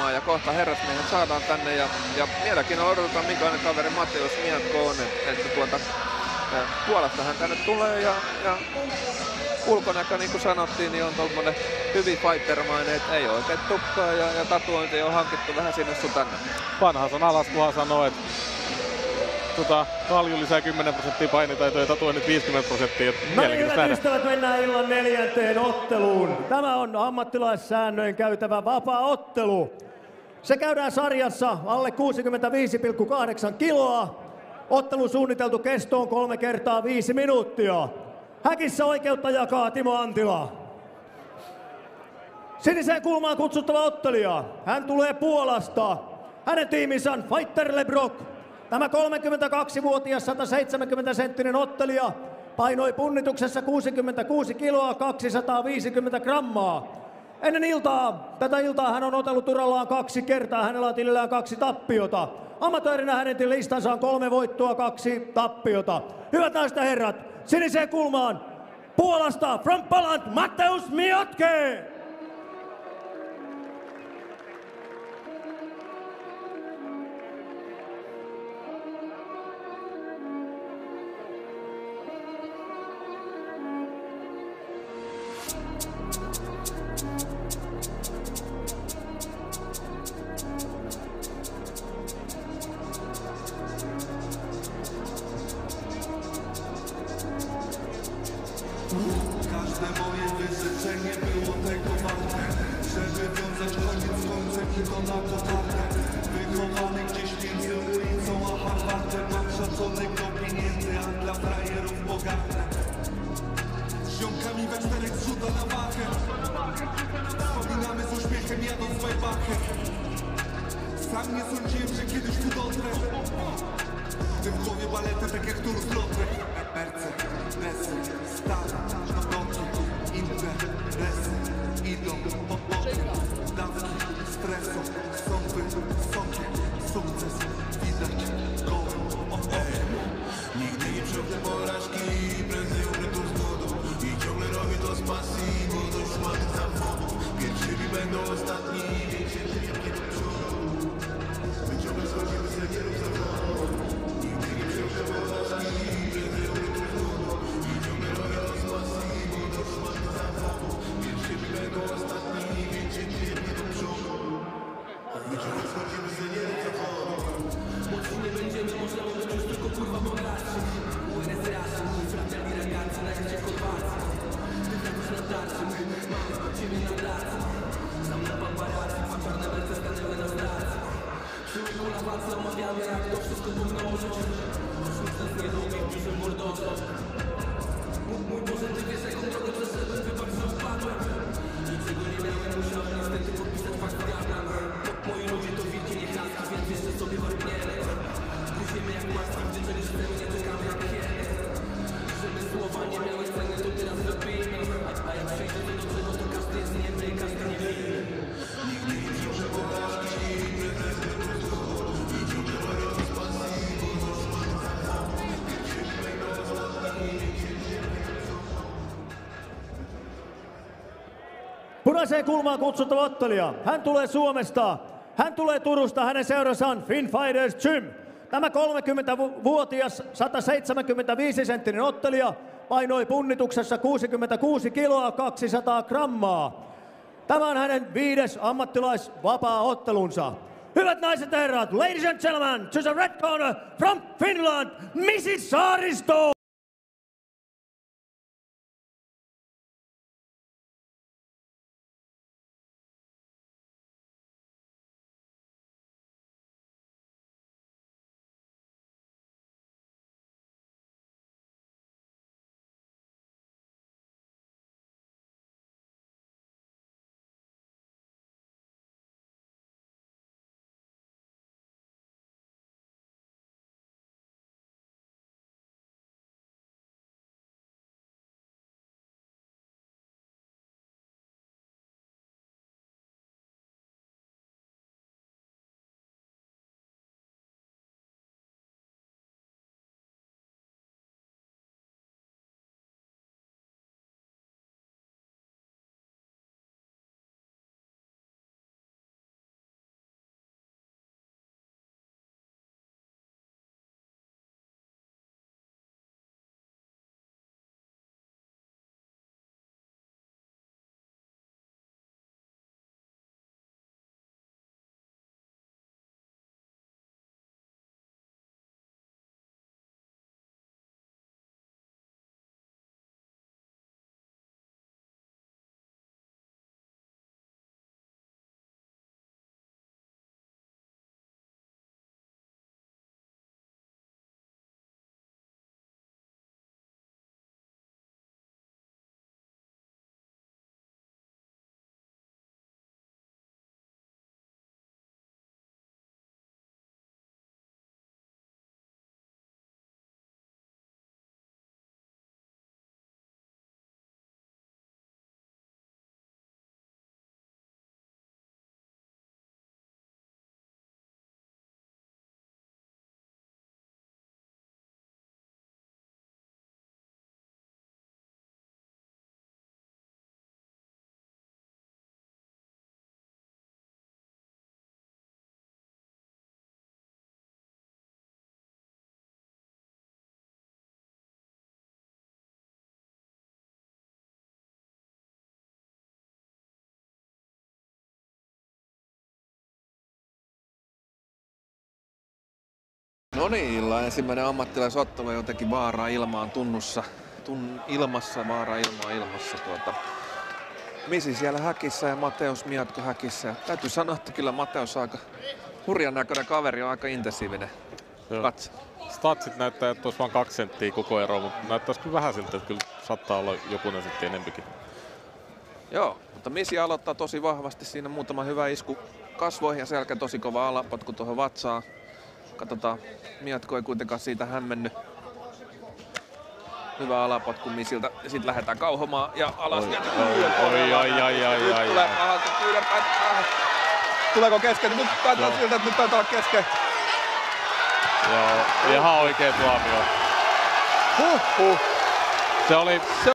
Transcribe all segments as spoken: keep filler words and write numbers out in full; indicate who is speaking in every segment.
Speaker 1: jatkamaan ja kohta herrasmiehet saadaan tänne ja, ja mielenkiinnolla odotetaan minkälainen kaveri Mateusz Miatko on, että, että tuota, Puolastahan tänne tulee ja, ja ulkonäkö, niin kuin sanottiin, niin on tommonen hyvin fightermainen, että ei oikein tukkaa ja, ja tatuointi on hankittu vähän sinne sun tänne.
Speaker 2: Vanha sana Alaskuhan sanoo, että tota, kalju lisää kymmenen prosenttia painitaitoja ja tatuoinnit viisikymmentä prosenttia.
Speaker 3: No niin, hyvät ystävät, mennään illan neljänteen otteluun. Tämä on ammattilaissäännöin käytävä vapaa-ottelu. Se käydään sarjassa alle kuusikymmentäviisi pilkku kahdeksan kiloa. Ottelu suunniteltu kestoon kolme kertaa viisi minuuttia. Häkissä oikeutta jakaa Timo Antila. Siniseen kulmaan kutsuttava ottelija. Hän tulee Puolasta. Hänen tiiminsä on Fighter Lebrock. Tämä kolmekymmentäkaksivuotias sata seitsemänkymmentä senttinen ottelija painoi punnituksessa kuusikymmentäkuusi kiloa kaksisataaviisikymmentä grammaa. Ennen iltaa, tätä iltaa hän on otellut urallaan kaksi kertaa, hänellä on tilillään kaksi tappiota. Amatöörinä hänen listansa on kolme voittoa, kaksi tappiota. Hyvät naiset ja herrat, siniseen kulmaan Puolasta, from Poland, Mateusz Miotke!
Speaker 4: Każde moje wyrzeczenie było tego warte, żeby wiązać koniec z końcem i to na potartę. Wychowany gdzieś między ulicą a Harvardem, mam szacunek do pieniędzy, a dla frajerów bogatę. Z ziomkami we czterech zrzuta na wachę, wspominamy z uśmiechem jadąc wajbachę. Sam nie sądziłem, że kiedyś tu dotrę. W tym głowie balety, tak jak tu rozlotrę. Mercedes, stare, nowoty, interesy idą po bokiem. Dawki stresu są wysokie, sukces widać gołym okiem. Nigdy nie przełknę porażki, prędzej umrę tu z głodu. I ciągle robię to z pasji, bo dość szmaty zawodu. Pierwszymi będą ostatni, więc się nie do przodu. My ciągle schodzimy z legierów zawodu. Nigdy nie przełknę porażki, prędzej umrę tu z głodu. I ciągle robię to z pasji, bo dość szmaty zawodu. Pierwszymi będą ostatni, więc się nie do przodu. My ciągle schodzimy z legierów zawodu. Mocni nie będziemy, można odczuć tylko kurwa bogaci. Buenos Aires, mój fratelli ragazzi, na jacie Chorwacji. Ty trafisz na tarczy, my mamy od ciebie na placu. Sam na paparazzi, dwa czarne belce stanęły na stacji. Przyłyku na walce omawiamy, jak to wszystko trudno użyć. Wśród nas nie lubi, piszę mordowo. Mój Boże, ty wiesz, jaką drogę przeszedłem, wybacz, że upadłem. Niczego nie miałem, musiałem niestety podpisać fakt diabla. Moi ludzie to wilki niechcjanki, więc jeszcze sobie warpniemy. Późniemy jak maski, gdy czegoś chcemy, nie czekamy jak hieny. Żeby słowa nie miały ceny, to teraz robimy. A jak przejdzie to dobrze, no to każdy jest niemy i każdy nie winny. Nigdy nie wziąłem porażki, pretensje do złodu. I ciągle robię to z pasji, bo to szmat zawodu. Pierwsi będą ostatni, więc się nie
Speaker 3: Punaiseen kulmaan kutsuttava ottelija. Hän tulee Suomesta. Hän tulee Turusta. Hänen seuransa on Finn Fighters Gym. Tämä kolmekymmentävuotias sata seitsemänkymmentäviisi senttinen ottelija painoi punnituksessa kuusikymmentäkuusi kiloa kaksisataa grammaa. Tämä on hänen viides ammattilaisvapaa-ottelunsa. Hyvät naiset ja herrat, ladies and gentlemen, to the red corner from Finland, missus Saaristo!
Speaker 1: No niin, illan ensimmäinen ammattilaisottelu, jotenkin vaaraa ilmaan tunnussa. Tun, ilmassa, vaaraa ilmaa ilmassa. Tuota. Misi siellä häkissä ja Mateus Miatko häkissä. Ja täytyy sanoa, että kyllä Mateus aika hurjan näköinen kaveri, on aika intensiivinen katse.
Speaker 2: Statsit näyttää, että olisi vain kaksi senttiä koko ero, mutta näyttäisi kyllä vähän siltä, että kyllä saattaa olla jokunen sentti enempikin.
Speaker 1: Joo, mutta Misi aloittaa tosi vahvasti. Siinä muutama hyvä isku kasvoihin ja sen jälkeen tosi kova alapotku tuohon vatsaan. Katsotaan, Miatko ei kuitenkaan siitä hämmenny. Hyvä alapotku Misiltä ja sitten lähdetään kauhomaan ja alas.
Speaker 2: Oi, oi, oi, oi, oi, oi,
Speaker 1: tulee pahalta kyydän päin. Tuleeko kesken? Nyt taitaa siltä, että nyt taitaa olla kesken.
Speaker 2: Joo, ihan oikein tuomio.
Speaker 1: Huh, huh.
Speaker 2: Se oli... Se...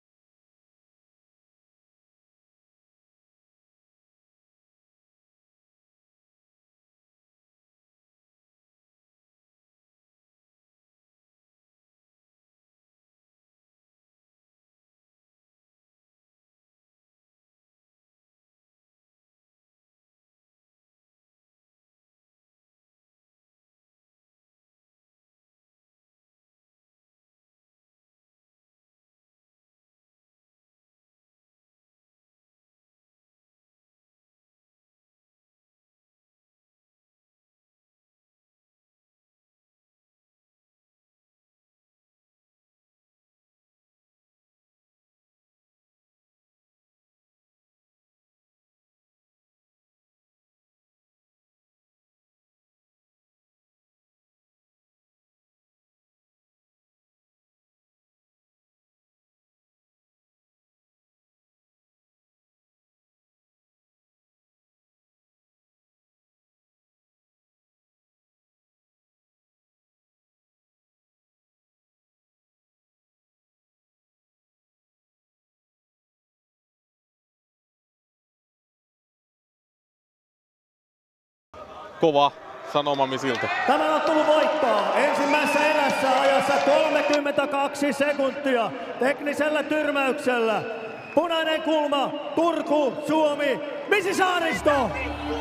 Speaker 2: Kova sanoma Misiltä.
Speaker 3: Tämän ottelun voittaa ensimmäisessä erässä ajassa kolmekymmentäkaksi sekuntia teknisellä tyrmäyksellä. Punainen kulma, Turku, Suomi, Misi Saaristo!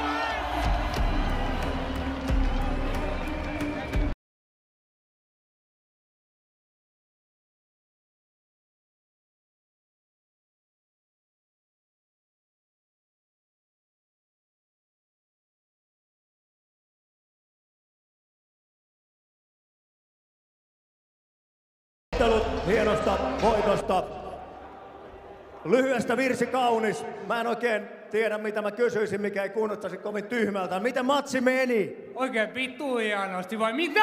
Speaker 3: Hienosta voitosta. Lyhyestä virsi kaunis. Mä en oikein tiedä, mitä mä kysyisin, mikä ei kuulostaisi kovin tyhmältä. Miten matsi meni?
Speaker 5: Oikein vittu hienosti vai mitä?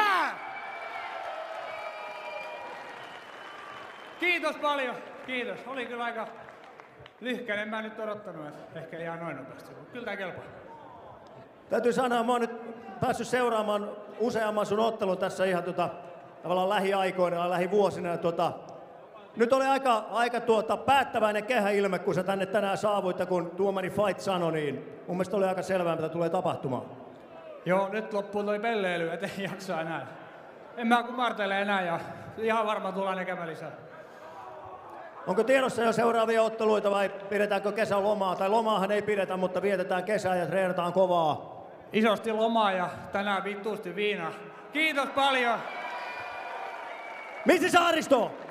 Speaker 5: Kiitos paljon. Kiitos. Oli kyllä aika lyhkäinen. Mä en nyt odottanut, että ehkä ihan noin nopeasti. Kyllä tää kelpaa.
Speaker 3: Täytyy sanoa, mä oon nyt päässyt seuraamaan useamman sun ottelun tässä ihan tota, tavallaan lähiaikoina ja lähivuosina. Ja tuota, nyt oli aika, aika tuota, päättäväinen kehäilme, kun sä tänne tänään saavuit, ja kun tuomari Fight sanoi, niin mun mielestä oli aika selvää, mitä tulee tapahtumaan.
Speaker 5: Joo, nyt loppuu toi pelleily, et ei jaksa enää. En mä kumartele enää ja ihan varmaan tullaan näkemään lisää.
Speaker 3: Onko tiedossa jo seuraavia otteluita vai pidetäänkö kesälomaa? Tai lomaahan ei pidetä, mutta vietetään kesää ja treenataan kovaa.
Speaker 5: Isosti lomaa ja tänään vittuusti viinaa. Kiitos paljon!
Speaker 3: Misi Saaristo!